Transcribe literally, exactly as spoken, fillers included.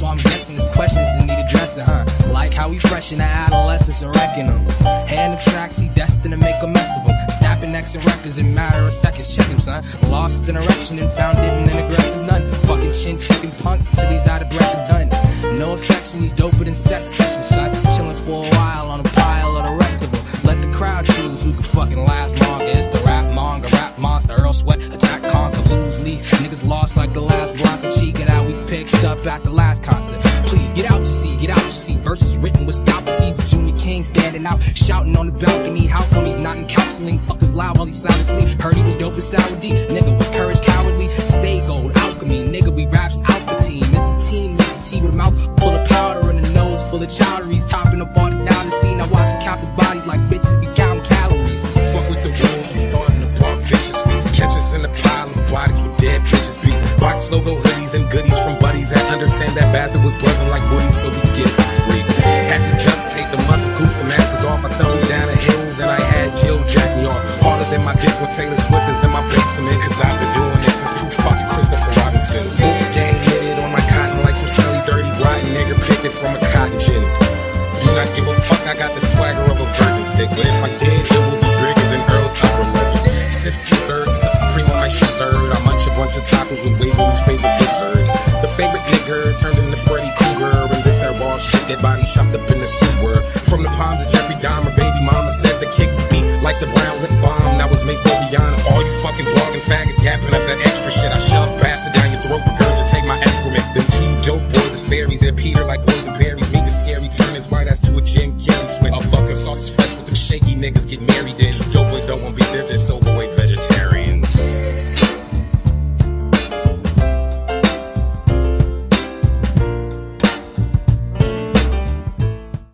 I'm guessing there's questions that need addressing, huh? Like how we fresh in the adolescence and wrecking them. Hand the tracks, he destined to make a mess of them. Snapping necks and records in matter of seconds, check him, son. Lost in erection and found it in an aggressive nun. Fucking chin checking punks till he's out of breath and done. No affection, he's doper than sex sessions, son. Chilling for a while on a pile of the rest of them. Let the crowd choose who can fucking last longer. It's the rap manga, rap monster, Earl Sweat, attack, conquer, lose, lease. Niggas lost like the last block of cheek that we picked up at the last concert. Please get out, you see, get out, you see. Verses written with scalpels. He's the Junior King standing out, shouting on the balcony. How come he's not in counseling? Fuckers loud while he's sound asleep. Heard he was dope as sour D. Nigga was courage cowardly. Stay gold, alchemy. Nigga, we raps out the team. It's the team, it's the tea with a mouth full of powder and a nose full of chowder. He's topping up all the down the scene. I watch him count the bodies like bitches be counting calories. Fuck with the wolves, we starting to park viciously. Catch us in a pile of bodies with dead bitches beat. Box logo hoodies and goodies from buddies that understand that bastard was buzzing like Woody, so we get it for free. Had to duct tape the mother goose, the mask was off. I stumbled down a hill, then I had Jill jack me off. Harder than my dick when Taylor Swift is in my basement. Cause I've been doing this since